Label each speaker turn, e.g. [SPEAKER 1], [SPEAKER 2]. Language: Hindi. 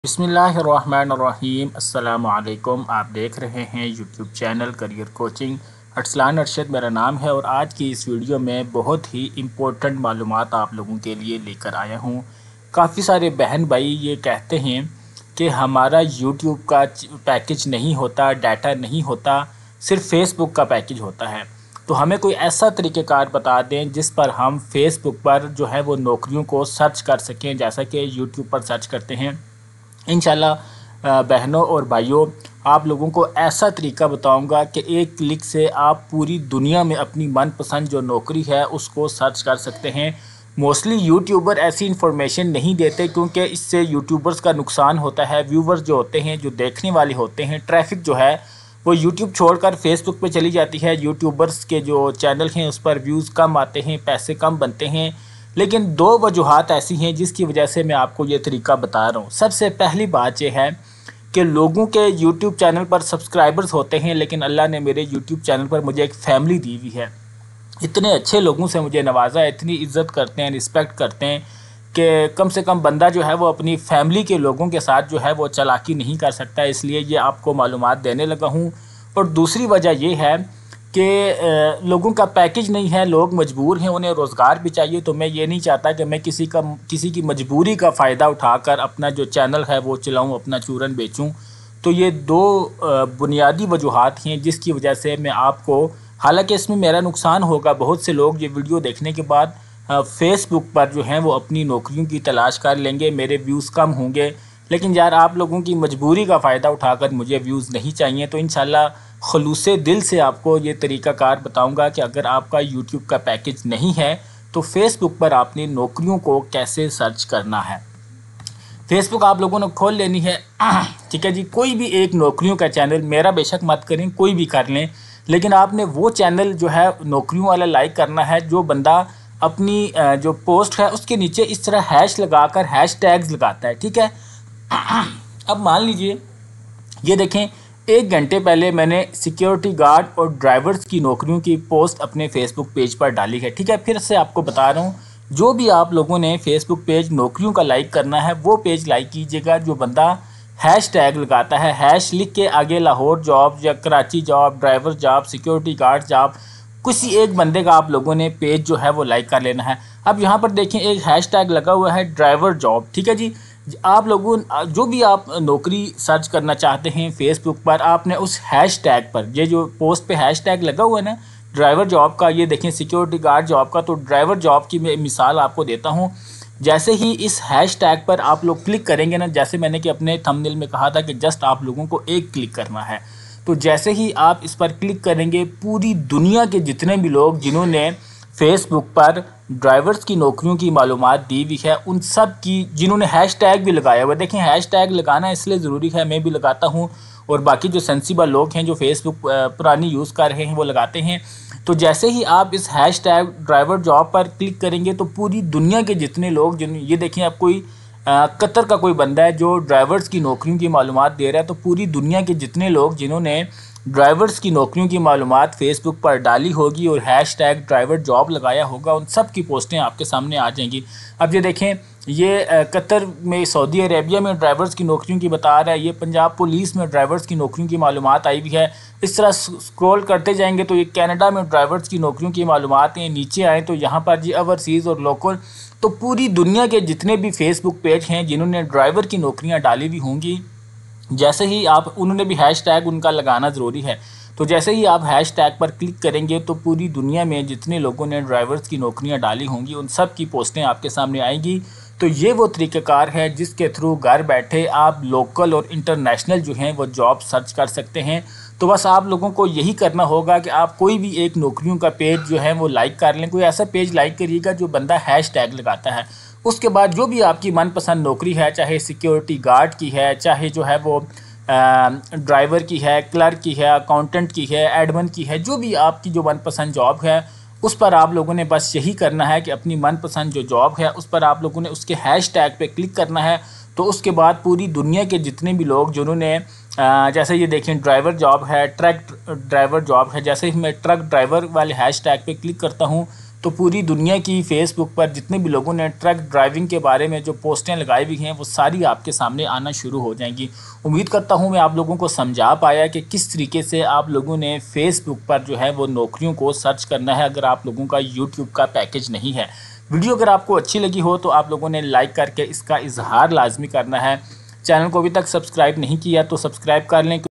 [SPEAKER 1] बिस्मिल्लाहिर्रहमानिर्रहीम। अस्सलामुअलैकुम। आप देख रहे हैं YouTube channel career coaching. Arsalan Arshad मेरा नाम है और आज की इस वीडियो में बहुत ही इम्पोर्टेंट मालूमात आप लोगों के लिए लेकर आया हूँ। काफ़ी सारे बहन भाई ये कहते हैं कि हमारा यूट्यूब का पैकेज नहीं होता, डाटा नहीं होता, सिर्फ फेसबुक का पैकेज होता है। तो हमें कोई ऐसा तरीक़ेकार बता दें जिस पर हम फेसबुक पर जो है वो नौकरियों को सर्च कर सकें, जैसा कि यूट्यूब पर सर्च करते हैं। इंशाल्लाह बहनों और भाइयों, आप लोगों को ऐसा तरीका बताऊंगा कि एक क्लिक से आप पूरी दुनिया में अपनी मनपसंद जो नौकरी है उसको सर्च कर सकते हैं। मोस्टली यूट्यूबर ऐसी इन्फॉर्मेशन नहीं देते क्योंकि इससे यूट्यूबर्स का नुकसान होता है। व्यूवर्स जो होते हैं, जो देखने वाले होते हैं, ट्रैफिक जो है वो यूट्यूब छोड़कर फेसबुक पे चली जाती है। यूट्यूबर्स के जो चैनल हैं उस पर व्यूज़ कम आते हैं, पैसे कम बनते हैं। लेकिन दो वजूहात ऐसी हैं जिसकी वजह से मैं आपको ये तरीका बता रहा हूँ। सबसे पहली बात यह है कि लोगों के यूट्यूब चैनल पर सब्सक्राइबर्स होते हैं, लेकिन अल्लाह ने मेरे यूट्यूब चैनल पर मुझे एक फ़ैमिली दी हुई है। इतने अच्छे लोगों से मुझे नवाजा है, इतनी इज़्ज़त करते हैं, रिस्पेक्ट करते हैं कि कम से कम बंदा जो है वो अपनी फ़ैमिली के लोगों के साथ जो है वो चालाकी नहीं कर सकता। इसलिए ये आपको मालूमात देने लगा हूँ। और दूसरी वजह ये है कि लोगों का पैकेज नहीं है, लोग मजबूर हैं, उन्हें रोज़गार भी चाहिए। तो मैं ये नहीं चाहता कि मैं किसी की मजबूरी का फ़ायदा उठाकर अपना जो चैनल है वो चलाऊं, अपना चूरन बेचूं। तो ये दो बुनियादी वजूहात हैं जिसकी वजह से मैं आपको, हालांकि इसमें मेरा नुकसान होगा, बहुत से लोग ये वीडियो देखने के बाद फेसबुक पर जो हैं वो अपनी नौकरियों की तलाश कर लेंगे, मेरे व्यूज़ कम होंगे। लेकिन यार, आप लोगों की मजबूरी का फ़ायदा उठाकर मुझे व्यूज़ नहीं चाहिए। तो इंशाल्लाह खलूसे दिल से आपको ये तरीक़ाकार बताऊंगा कि अगर आपका यूट्यूब का पैकेज नहीं है तो फेसबुक पर आपने नौकरियों को कैसे सर्च करना है। फेसबुक आप लोगों ने खोल लेनी है, ठीक है जी। कोई भी एक नौकरियों का चैनल, मेरा बेशक मत करें, कोई भी कर लें, लेकिन आपने वो चैनल जो है नौकरियों वाला लाइक करना है जो बंदा अपनी जो पोस्ट है उसके नीचे इस तरह हैश लगाकर हैश टैग्स लगाता है, ठीक है। अब मान लीजिए, ये देखें, 1 घंटे पहले मैंने सिक्योरिटी गार्ड और ड्राइवर्स की नौकरियों की पोस्ट अपने फेसबुक पेज पर डाली है, ठीक है। फिर से आपको बता रहा हूँ, जो भी आप लोगों ने फेसबुक पेज नौकरियों का लाइक करना है वो पेज लाइक कीजिएगा जो बंदा हैश टैग लगाता है, हैश लिख के आगे लाहौर जॉब या Karachi job, driver job, security guard job, किसी एक बंदे का आप लोगों ने पेज जो है वो लाइक कर लेना है। अब यहाँ पर देखें, एक हैश टैग लगा हुआ है ड्राइवर जॉब, ठीक है जी। आप लोगों, जो भी आप नौकरी सर्च करना चाहते हैं फेसबुक पर, आपने उस हैश टैग पर, ये जो पोस्ट पे हैश टैग लगा हुआ है ना ड्राइवर जॉब का, ये देखें सिक्योरिटी गार्ड जॉब का, तो ड्राइवर जॉब की मैं मिसाल आपको देता हूँ। जैसे ही इस हैश टैग पर आप लोग क्लिक करेंगे ना, जैसे मैंने कि अपने थंबनेल में कहा था कि जस्ट आप लोगों को एक क्लिक करना है, तो जैसे ही आप इस पर क्लिक करेंगे, पूरी दुनिया के जितने भी लोग जिन्होंने फेसबुक पर ड्राइवर्स की नौकरियों की मालूमात दी हुई है, उन सब की, जिन्होंने हैश टैग भी लगाया हुआ, देखें हैश टैग लगाना इसलिए ज़रूरी है, मैं भी लगाता हूँ और बाकी जो सेंसिबल लोग हैं जो फेसबुक पुरानी यूज़ कर रहे हैं वो लगाते हैं। तो जैसे ही आप इस हैश टैग ड्राइवर जॉब पर क्लिक करेंगे तो पूरी दुनिया के जितने लोग, जिन, ये देखें, आप कोई कतर का कोई बंदा है जो ड्राइवर्स की नौकरियों की मालूमात दे रहा है, तो पूरी दुनिया के जितने लोग जिन्होंने ड्राइवर्स की नौकरियों की मालूमात फेसबुक पर डाली होगी और हैश टैग ड्राइवर जॉब लगाया होगा, उन सब की पोस्टें आपके सामने आ जाएंगी। अब ये देखें, ये कतर में, सऊदी अरेबिया में ड्राइवर्स की नौकरियों की बता रहा है, ये पंजाब पुलिस में ड्राइवर्स की नौकरियों की मालूमात आई हुई है। इस तरह स्क्रॉल करते जाएंगे तो ये कनाडा में ड्राइवर्स की नौकरियों की मालूमात हैं। नीचे आए तो यहाँ पर जी ओवरसीज़ और लोकल, तो पूरी दुनिया के जितने भी फेसबुक पेज हैं जिन्होंने ड्राइवर की नौकरियाँ डाली हुई होंगी, जैसे ही आप, उन्होंने भी हैश टैग उनका लगाना ज़रूरी है, तो जैसे ही आप हैश टैग पर क्लिक करेंगे तो पूरी दुनिया में जितने लोगों ने ड्राइवर्स की नौकरियां डाली होंगी उन सब की पोस्टें आपके सामने आएंगी। तो ये वो तरीक़ाकार है जिसके थ्रू घर बैठे आप लोकल और इंटरनेशनल जो हैं वो जॉब सर्च कर सकते हैं। तो बस आप लोगों को यही करना होगा कि आप कोई भी एक नौकरियों का पेज जो है वो लाइक कर लें। कोई ऐसा पेज लाइक करिएगा जो बंदा हैश टैग लगाता है। उसके बाद जो भी आपकी मनपसंद नौकरी है, चाहे सिक्योरिटी गार्ड की है, चाहे जो है वो ड्राइवर की है, क्लर्क की है, अकाउंटेंट की है, एडमिन की है, जो भी आपकी जो मनपसंद जॉब है, उस पर आप लोगों ने बस यही करना है कि अपनी मनपसंद जो जॉब है उस पर आप लोगों ने उसके हैश टैग पे क्लिक करना है। तो उसके बाद पूरी दुनिया के जितने भी लोग जिन्होंने, जैसे ये देखें ड्राइवर जॉब है, ट्रक ड्राइवर जॉब है, जैसे ही मैं ट्रक ड्राइवर वाले हैश टैग पे क्लिक करता हूँ तो पूरी दुनिया की फेसबुक पर जितने भी लोगों ने ट्रक ड्राइविंग के बारे में जो पोस्टें लगाई हुई हैं वो सारी आपके सामने आना शुरू हो जाएंगी। उम्मीद करता हूं मैं आप लोगों को समझा पाया कि किस तरीके से आप लोगों ने फेसबुक पर जो है वो नौकरियों को सर्च करना है अगर आप लोगों का यूट्यूब का पैकेज नहीं है। वीडियो अगर आपको अच्छी लगी हो तो आप लोगों ने लाइक करके इसका इजहार लाजमी करना है। चैनल को अभी तक सब्सक्राइब नहीं किया तो सब्सक्राइब कर लें।